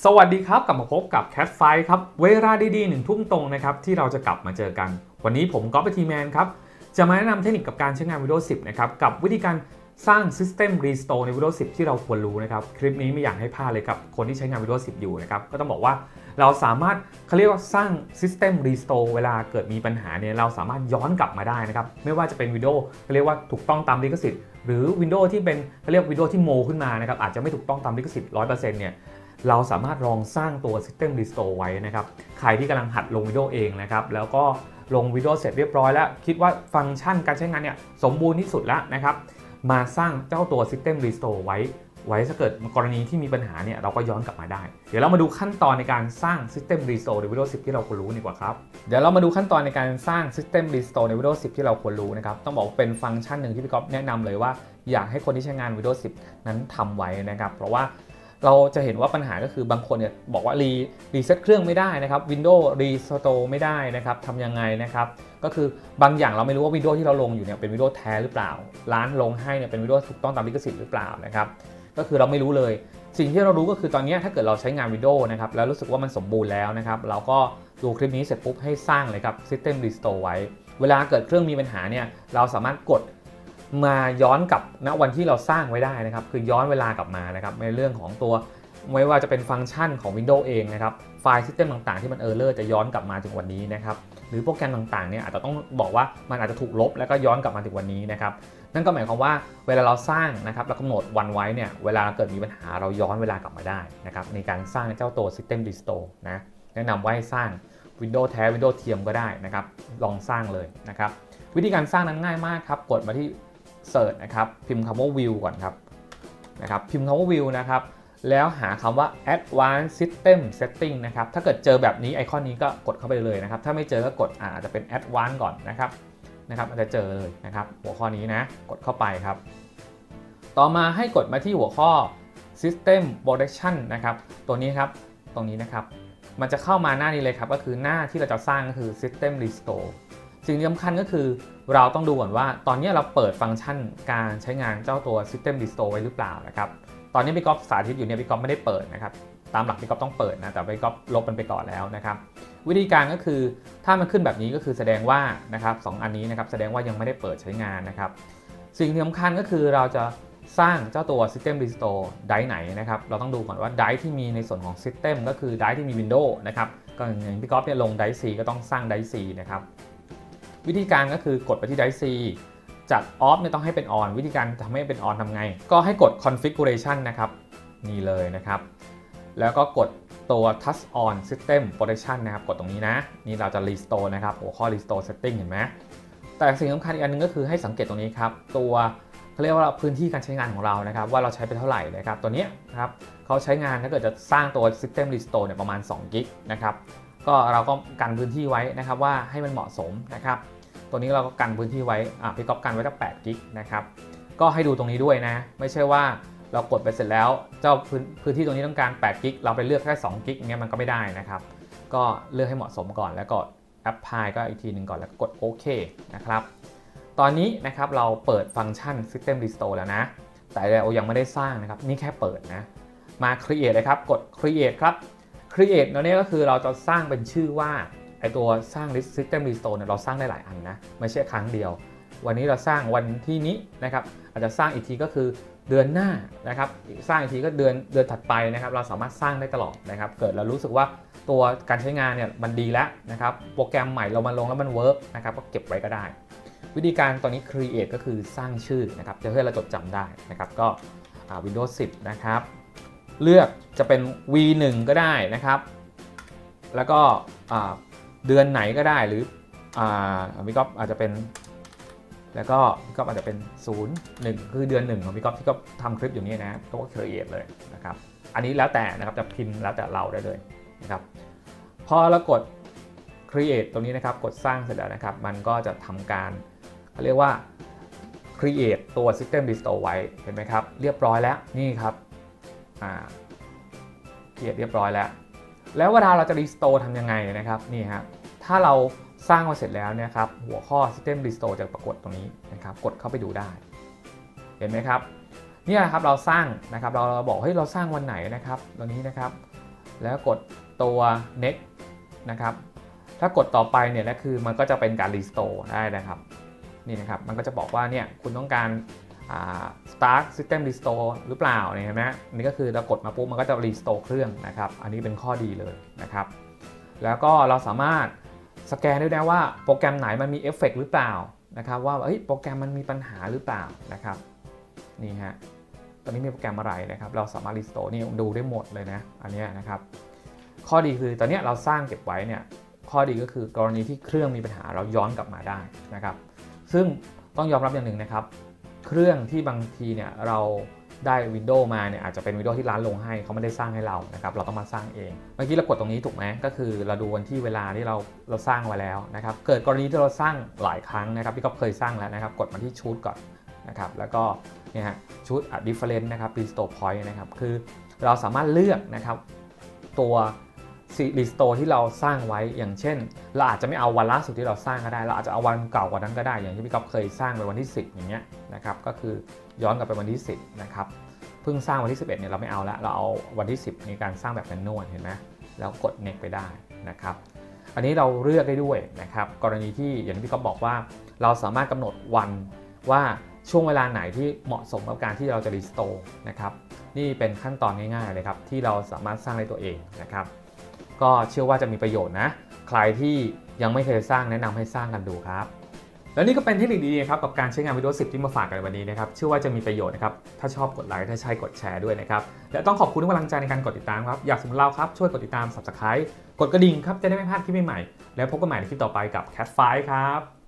สวัสดีครับกลับมาพบกับ Cat Fight ครับเวลาดีๆ1 ทุ่มตรงนะครับที่เราจะกลับมาเจอกันวันนี้ผมก๊อฟเป็นทีแมนครับจะมาแนะนำเทคนิคกับการใช้งาน Windows 10นะครับกับวิธีการสร้าง System Restore ใน Windows 10 ที่เราควรรู้นะครับคลิปนี้ไม่อยากให้พลาดเลยกับคนที่ใช้งาน Windows 10 อยู่นะครับก็ต้องบอกว่าเราสามารถเขาเรียกว่าสร้าง System Restore เวลาเกิดมีปัญหาเนี่ยเราสามารถย้อนกลับมาได้นะครับไม่ว่าจะเป็น Windows เขาเรียกว่าถูกต้องตามลิขสิทธิ์หรือ Windows ที่เป็นเขาเรียก Windows ที่โมขึ้นมานะครับอาจจะไม่ถูกต้องตามลิขสิทธิ์ 100% เนี่ยเราสามารถลองสร้างตัว System Restore ไว้นะครับใครที่กำลังหัดลง Windows เองนะครับแล้วก็ลง Windows เสร็จเรียบร้อยแล้วคิดว่าฟังก์ชันการใช้งานเนี่ยสมบูรณ์ที่สุดแล้วนะครับมาสร้างเจ้าตัว System Restore ไว้ถ้าเกิดกรณีที่มีปัญหาเนี่ยเราก็ย้อนกลับมาได้เดี๋ยวเรามาดูขั้นตอนในการสร้าง System Restore ใน Windows 10 ที่เราควรรู้ดีกว่าครับเดี๋ยวเรามาดูขั้นตอนในการสร้าง System Restore ใน Windows 10 ที่เราควรรู้นะครับต้องบอกเป็นฟังก์ชันหนึ่งที่พี่ก๊อฟแนะนำเลยว่าอยากให้คนที่ใช้งาน Windows 10 นั้นทำไว้นะครับเพราะว่าเราจะเห็นว่าปัญหาก็คือบางคนเนี่ยบอกว่ารีเซ็ตเครื่องไม่ได้นะครับ Windows Restore ไม่ได้นะครับทำยังไงนะครับก็คือบางอย่างเราไม่รู้ว่า Windows ที่เราลงอยู่เนี่ยเป็น Windows แท้หรือเปล่าร้านลงให้เนี่ยเป็น Windows ถูกต้องตามลิขสิทธิ์หรือเปล่านะครับก็คือเราไม่รู้เลยสิ่งที่เรารู้ก็คือตอนนี้ถ้าเกิดเราใช้งาน Windows นะครับแล้วรู้สึกว่ามันสมบูรณ์แล้วนะครับเราก็ดูคลิปนี้เสร็จปุ๊บให้สร้างเลยครับ System Restore ไว้เวลาเกิดเครื่องมีปัญหาเนี่ยเราสามารถกดมาย้อนกลับณวันที่เราสร้างไว้ได้นะครับคือย้อนเวลากลับมานะครับในเรื่องของตัวไม่ว่าจะเป็นฟังก์ชันของ Windows เองนะครับไฟล์ System ต่างๆที่มันจะย้อนกลับมาถึงวันนี้นะครับหรือโปรแกรมต่างๆเนี่ยอาจจะต้องบอกว่ามันอาจจะถูกลบแล้วก็ย้อนกลับมาถึงวันนี้นะครับนั่นก็หมายความว่าเวลาเราสร้างนะครับเรากำหนดวันไว้เนี่ยเวลาเกิดมีปัญหาเราย้อนเวลากลับมาได้นะครับในการสร้างเจ้าตัว System Restore นะแนะนำว่าให้สร้าง Windows แท้ Windows เทียมก็ได้นะครับลองสร้างเลยนะครับวิธีการสร้างนั้นง่ายมากครับกดมาที่ Search นะครับพิมพ์คำว่า View ก่อนครับพิมพ์คำว่า View นะครับแล้วหาคำว่า Advanced System Setting นะครับถ้าเกิดเจอแบบนี้ไอคอนนี้ก็กดเข้าไปเลยนะครับถ้าไม่เจอก็กดอาจจะเป็น Advanced ก่อนนะครับมันจะเจอเลยนะครับหัวข้อนี้นะกดเข้าไปครับต่อมาให้กดมาที่หัวข้อ System Protection นะครับตัวนี้ครับตรงนี้นะครับมันจะเข้ามาหน้านี้เลยครับก็คือหน้าที่เราจะสร้างก็คือ System Restore สิ่งที่สำคัญก็คือเราต้องดูก่อนว่าตอนนี้เราเปิดฟังก์ชันการใช้งานเจ้าตัว System Restore ไว้หรือเปล่านะครับตอนนี้พี่ก๊อฟสาธิตอยู่เนี่ยพี่ก๊อฟไม่ได้เปิดนะครับตามหลักพี่ก๊อฟต้องเปิดนะแต่พี่ก๊อฟลบมันไปก่อนแล้วนะครับวิธีการก็คือถ้ามันขึ้นแบบนี้ก็คือแสดงว่านะครับ2อันนี้นะครับแสดงว่ายังไม่ได้เปิดใช้งานนะครับสิ่งที่สำคัญก็คือเราจะสร้างเจ้าตัว System Restore ไดร์ไหนนะครับเราต้องดูก่อนว่าไดร์ที่มีในส่วนของ System ก็คือไดร์ที่มี Windows นะครับก็อย่างพี่ก๊อฟเนี่ยลงไดร์ C ก็ต้องสร้างไดร์ C นะครับวิธีการก็คือกดไปที่ไดร์ Cจาก off เนี่ยต้องให้เป็น on วิธีการทำให้เป็น on ทำไงก็ให้กด configuration นะครับนี่เลยนะครับแล้วก็กดตัว touch on system protection นะครับกดตรงนี้นะนี่เราจะ restore นะครับหัวข้อ restore setting เห็นไหมแต่สิ่งสำคัญอีกอันนึงก็คือให้สังเกตตรงนี้ครับตัวเขาเรียกว่าพื้นที่การใช้งานของเรานะครับว่าเราใช้ไปเท่าไหร่นะครับตัวนี้นะครับเขาใช้งานถ้าเกิดจะสร้างตัว system restore เนี่ยประมาณ2 กิกนะครับก็เราก็กันพื้นที่ไว้นะครับว่าให้มันเหมาะสมนะครับตัวนี้เราก็กันพื้นที่ไว้พี่ก๊อฟกันไว้ตั้ง8 กิกนะครับก็ให้ดูตรงนี้ด้วยนะไม่ใช่ว่าเรากดไปเสร็จแล้วเจ้าพื้นที่ตรงนี้ต้องการ8 กิกเราไปเลือกแค่2 กิกเงี้ยมันก็ไม่ได้นะครับก็เลือกให้เหมาะสมก่อนแล้วก็ apply ก็อีกทีหนึ่งก่อนแล้วก็กดโอเคนะครับตอนนี้นะครับเราเปิดฟังก์ชัน System Restore แล้วนะแต่เรายังไม่ได้สร้างนะครับนี่แค่เปิดนะมา create เลยครับกด create ครับ create แล้วเนี่ยก็คือเราจะสร้างเป็นชื่อว่าไอตัวสร้าง System Restore เนี่ยเราสร้างได้หลายอันนะไม่ใช่ครั้งเดียววันนี้เราสร้างวันที่นี้นะครับอาจจะสร้างอีกทีก็คือเดือนหน้านะครับสร้างอีกทีก็เดือนถัดไปนะครับเราสามารถสร้างได้ตลอดนะครับเกิดเรารู้สึกว่าตัวการใช้งานเนี่ยมันดีแล้วนะครับโปรแกรมใหม่เรามาลงแล้วมันเวิร์กนะครับก็เก็บไว้ก็ได้วิธีการตอนนี้ create ก็คือสร้างชื่อนะครับจะเพื่อเราจดจำได้นะครับก็Windows 10 นะครับเลือกจะเป็น V1 ก็ได้นะครับแล้วก็เดือนไหนก็ได้หรือพี่ก๊อฟอาจจะเป็นแล้วก็พี่ก๊อฟอาจจะเป็น01คือเดือน1ของพี่ก๊อฟที่ก็ทำคลิปอย่างนี้นะก็ create เลยนะครับอันนี้แล้วแต่นะครับจะพิมพ์แล้วแต่เราได้เลยนะครับพอเรากด create ตรงนี้นะครับกดสร้างเสร็จแล้วนะครับมันก็จะทำการเขาเรียกว่า create ตัว system restore ไว้เห็นไหมครับเรียบร้อยแล้วนี่ครับcreate เรียบร้อยแล้วเวลาเราจะ restore ทำยังไงนะครับนี่ครับถ้าเราสร้างมาเสร็จแล้วเนี่ยครับหัวข้อ System Restore จะปรากฏตรงนี้นะครับกดเข้าไปดูได้เห็นไหมครับเนี่ยครับเราสร้างนะครับเราบอกเฮ้ยเราสร้างวันไหนนะครับตรงนี้นะครับแล้วกดตัว next นะครับถ้ากดต่อไปเนี่ยนะคือมันก็จะเป็นการ restore ได้นะครับนี่นะครับมันก็จะบอกว่าเนี่ยคุณต้องการstart system restore หรือเปล่าเนี่ยเห็นไหมนี่ก็คือเรากดมาปุ๊บมันก็จะ restore เครื่องนะครับอันนี้เป็นข้อดีเลยนะครับแล้วก็เราสามารถสแกนได้ว่าโปรแกรมไหนมันมีเอฟเฟกต์หรือเปล่านะครับว่าโปรแกรมมันมีปัญหาหรือเปล่านะครับนี่ฮะตอนนี้มีโปรแกรมอะไรนะครับเราสามารถ restore นี่ดูได้หมดเลยนะอันนี้นะครับข้อดีคือตอนนี้เราสร้างเก็บไว้เนี่ยข้อดีก็คือกรณีที่เครื่องมีปัญหาเราย้อนกลับมาได้นะครับซึ่งต้องยอมรับอย่างหนึ่งนะครับเครื่องที่บางทีเนี่ยเราได้ Windows มาเนี่ยอาจจะเป็น Windows ที่ร้านลงให้เขาไม่ได้สร้างให้เรานะครับเราต้องมาสร้างเองเมื่อกี้เรากดตรงนี้ถูกไหมก็คือเราดูวันที่เวลาที่เราสร้างไว้แล้วนะครับเกิดกรณีที่เราสร้างหลายครั้งนะครับที่ก็เคยสร้างแล้วนะครับกดมาที่ชุดก่อนนะครับแล้วก็เนี่ยฮะชุด different นะครับ restore point นะครับคือเราสามารถเลือกนะครับตัวrestore ที่เราสร้างไว้อย่างเช่นเราอาจจะไม่เอาวันล่าสุดที่เราสร้างก็ได้เราอาจจะเอาวันเก่ากว่านั้นก็ได้อย่างที่พี่ก๊อฟเคยสร้างไปวันที่10อย่างเงี้ยนะครับก็คือย้อนกลับไปวันที่10นะครับเพิ่งสร้างวันที่11เนี่ยเราไม่เอาละเราเอาวันที่10ในการสร้างแบบแมนนวลเห็นไหมแล้วกด next ไปได้นะครับอันนี้เราเลือกได้ด้วยนะครับกรณีที่อย่างที่พี่ก๊อฟบอกว่าเราสามารถกำหนดวันว่าช่วงเวลาไหนที่เหมาะสมกับการที่เราจะ restore นะครับนี่เป็นขั้นตอนง่ายๆเลยครับที่เราสามารถสร้างได้ตัวเองนะครับก็เชื่อว่าจะมีประโยชน์นะใครที่ยังไม่เคยสร้างแนะนำให้สร้างกันดูครับและนี่ก็เป็นเทคนิคดีๆครับกับการใช้งาน Windows 10 ที่มาฝากกันในวันนี้นะครับเชื่อว่าจะมีประโยชน์นะครับถ้าชอบกดไลค์ถ้าใช่กดแชร์ด้วยนะครับและต้องขอบคุณทุกกำลังใจในการกดติดตามครับอยากสนับสนุนเราครับช่วยกดติดตาม Subscribe กดกระดิ่งครับจะได้ไม่พลาดคลิปใหม่ๆแล้วพบกันใหม่ในคลิปต่อไปกับ Cat5 ครับ